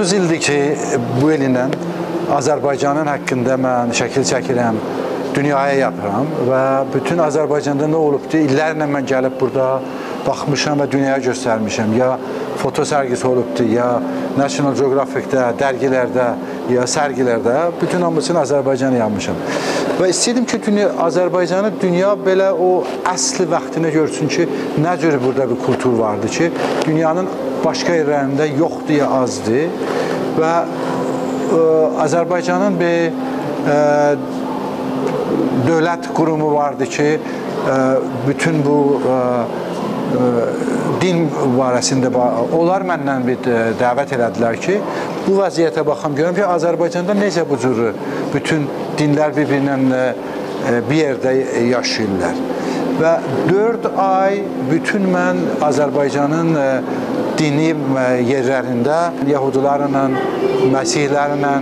30 ildir ki bu elindən Azərbaycanın haqqında mən şəkil çəkirəm, dünyaya yapıram və bütün Azərbaycanda nə olubdu, illərlə mən gəlib burada baxmışam və dünyaya göstərmişəm. Ya foto sərgisi olubdu, ya National Geographic'də, dərgilərdə, ya sərgilərdə bütün hamısını Azərbaycanı yapmışam. Və istəyirdim ki, Azərbaycanı dünya belə o əsli vaxtına görsün ki, nə cür burada bir kultur vardı ki, dünyanın başqa yerlərində yoxdur ya azdır və Azərbaycanın bir dövlət qurumu vardı ki, bütün bu din barəsində onlar məndən bir dəvət elədilər ki, bu vəziyyətə baxım, görürəm ki, Azərbaycanda necə bu cür bütün dinlər bir-birindən bir yerdə yaşayırlar. Və 4 ay bütün mən Azərbaycanın dini yerlərində Yahudilərlə, Məsihlərlə,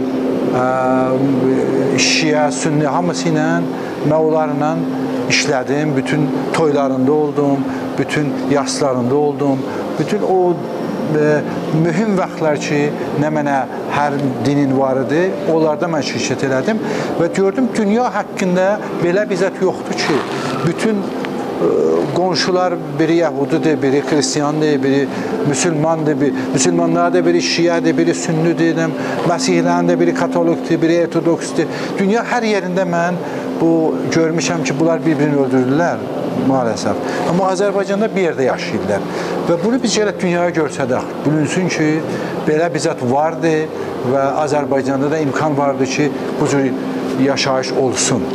Şiə, Sünni hamısı ilə mən onlarla işlədim, bütün toylarında oldum, bütün yaslarında oldum, bütün o mühüm vaxtlar ki, nə mənə hər dinin var idi, onlarda mən şirkət elədim və gördüm, dünya haqqında belə bir zət yoxdur ki, bütün qonşular biri Yahudidir, biri Xristiyandır, biri Müslümandır, Müslümanlardır, biri Şiədir, biri Sünnidir, Məsihlərdir, biri Katolikdir, biri Ortodoksdur. Dünya hər yerində mən bu görmüşəm ki, bunlar bir-birini öldürürlər maalesef. Amma Azərbaycanda bir yerdə yaşayırlar və bunu biz gələk dünyaya görsədək, bilinsün ki, belə bir zət vardı və Azərbaycanda da imkan vardı ki, bu cür yaşayış olsun.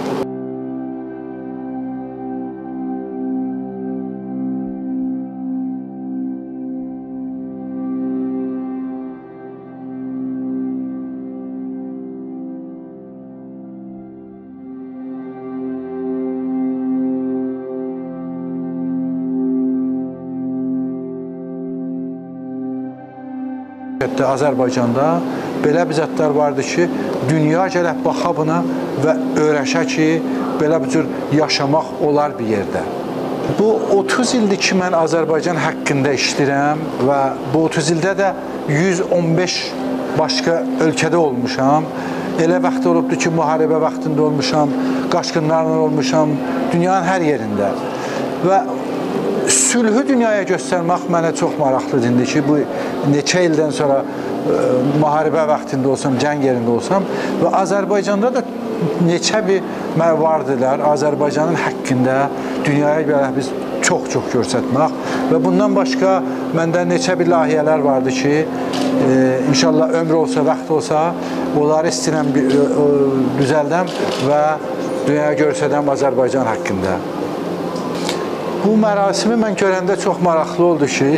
Azərbaycanda belə bir zətlər vardı ki, dünya gələk baxa buna və öyrəşə ki, belə bir cür yaşamaq olar bir yerdə. Bu 30 ildir ki, mən Azərbaycan haqqında işləyirəm və bu 30 ildə də 115 başqa ölkədə olmuşam. Elə vaxt olubdur ki, müharibə vaxtında olmuşam, qaçqınlarla olmuşam, dünyanın hər yerində. Və sülhü dünyaya göstərmək mənə çox maraqlıdır ki, bu neçə ildən sonra müharibə vaxtında olsam, cəng yerində olsam və Azərbaycanda da neçə bir vardılar Azərbaycanın haqqında dünyaya görə biz çox-çox göstərmək və bundan başqa məndə neçə bir layihələr vardı ki, inşallah ömrü olsa, vaxt olsa, onları istəyirəm düzəldəm və dünyaya göstərəm Azərbaycan haqqında. Bu mərasimi mən görəndə çox maraqlı oldu ki,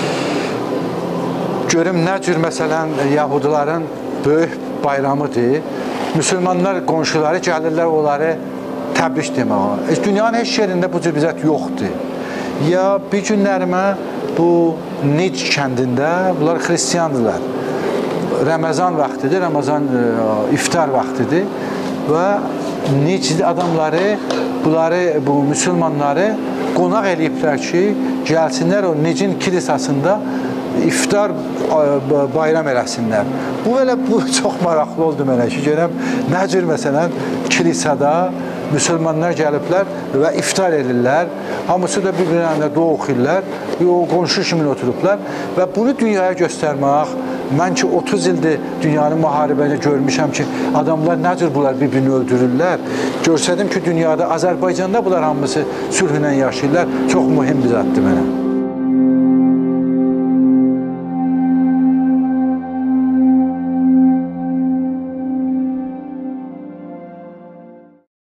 görüm nə cür məsələn Yahudilərin böyük bayramıdır. Müsəlmanlar qonşuları gəlirlər onları təbrik deməyə. Dünyanın heç yerində bu cür bir zət yoxdur. Ya bir günlərimə bu Nic kəndində, bunlar xristiyandılar. Ramazan vaxtıdır, Ramazan iftar vaxtıdır və Nic adamları, bu müsəlmanları qonaq eləyiblər ki, gəlsinlər o Nicin kilisasında iftar bayram eləsinlər. Bu çox maraqlı oldu mənə ki, görəm, nə cür məsələn kilisada müsəlmanlar gəliblər və iftar edirlər. Hamısı da bir-birlərində dua oxuyurlar, qonşu kimi oturublar və bunu dünyaya göstərmək, mən ki 30 ildir dünyanın müharibəni görmüşəm ki, adamlar nə cür bunlar bir-birini öldürürlər. Görsədim ki, dünyada, Azərbaycanda bunlar hamısı sülhünə yaşayırlar, çox mühüm bir zətdir mənə.